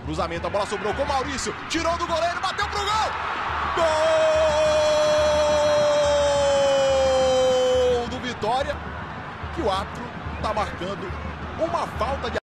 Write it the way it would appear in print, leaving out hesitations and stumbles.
Cruzamento, a bola sobrou com o Maurício. Tirou do goleiro, bateu pro gol! Gol do Vitória, que o árbitro está marcando uma falta de